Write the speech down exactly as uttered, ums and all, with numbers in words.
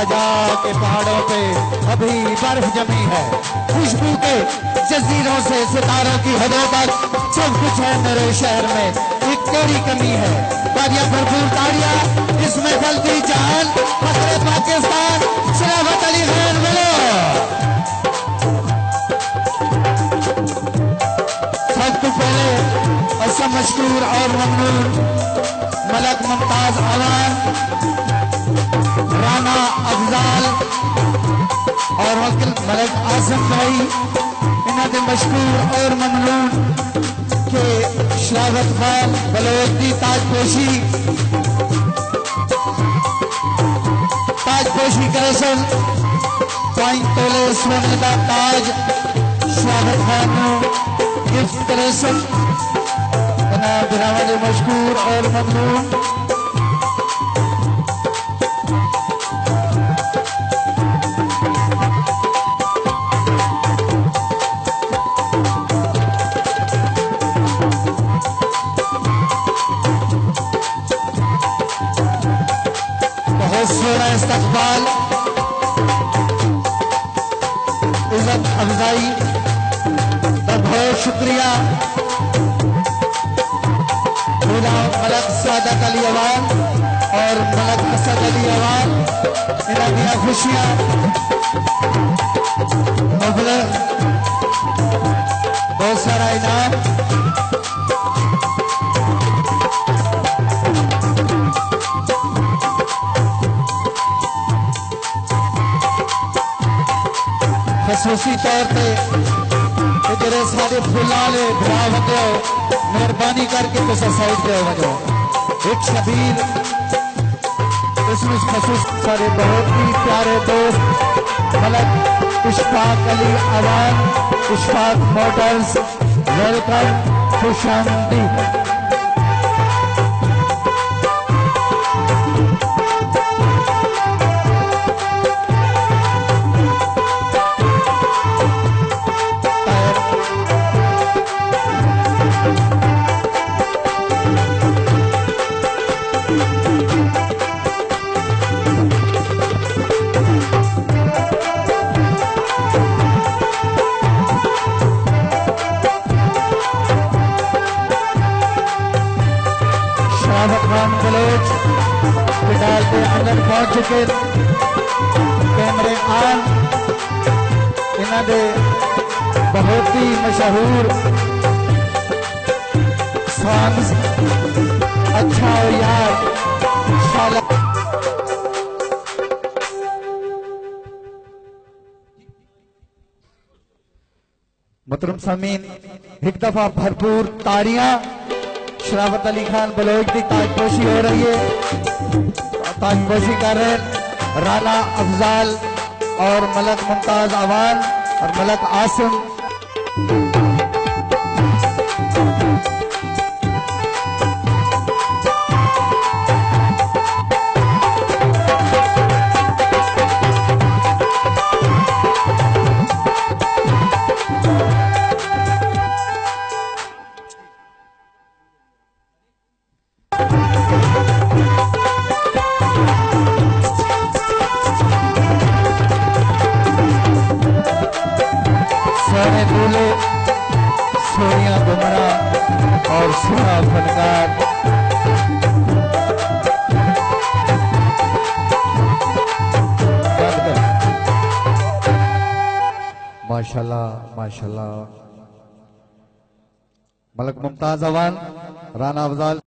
जाके पहाड़ों पे अभी बर्फ जमी है, खुशबू के जजीरों से सितारों की हदों तक सब कुछ है मेरे शहर में, एक कोई कमी है। तालियां भरपूर तालियां, इसमें जल्दी जान फखरे पाकिस्तान शराफत अली खान बलोच। सबसे पहले असम मशकूर और ममनून मलक मुमताज आवान, राना अफजाल और वकील मलक आजम भाई, इन्होंने मशकूर और ममनून के शराफत खान बलोच की ताजपोशी ताजपोशी करेसन पांच तोले सोने का ताज शराफत खान गिफ्ट करेसन बिरावल मशकूर और ममनून। बहुत सोना इस्तकबाल, इज्जत अफजाई का बहुत शुक्रिया मलक सादक अली अवान और मलक असद अली अवान, इन्हें दिया खुशियां मुबलग बहुत सारा इनाम। खसूसी तौर पर इधर सारे फुलाले भरा वजो मेहरबानी करके तुसा साइड पे वजो एक शबीर इसमें खसूस सारे बहुत ही प्यारे दोस्त मलक इशफाक अली अवान, इशफाक मोटर्स, वेलकम, खुशामदीद। शराफत खान बलोच पिटाल के अंदर पहुंच चुके, कैमरे आन इन्होंने बहुत ही मशहूर सॉन्ग्स अच्छा हो यार शाला। मोहतरम सामीन एक दफा भरपूर ताड़ियां, शराफत अली खान बलोच की ताजपोशी हो रही है, ताजपोशी कर रहे हैं राना अफजाल और मलक मुमताज आवान और मलक आसिम। सोने दूल्हे, सोनिया बुमरा और सुना फनकार, माशाल्लाह माशाल्लाह। मलक मुमताज अवान, राना अफजाल।